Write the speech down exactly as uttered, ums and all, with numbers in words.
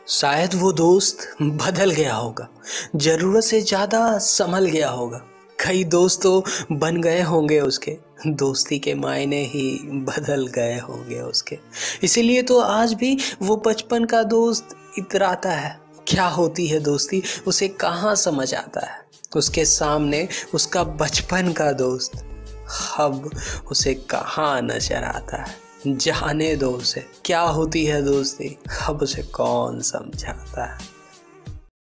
शायद वो दोस्त बदल गया होगा, जरूरत से ज्यादा संभल गया होगा। कई दोस्त तो बन गए होंगे उसके, दोस्ती के मायने ही बदल गए होंगे उसके। इसीलिए तो आज भी वो बचपन का दोस्त इतराता है। क्या होती है दोस्ती उसे कहाँ समझ आता है। उसके सामने उसका बचपन का दोस्त अब उसे कहाँ नजर आता है। जाने दो उसे क्या होती है दोस्ती, अब उसे कौन समझाता है।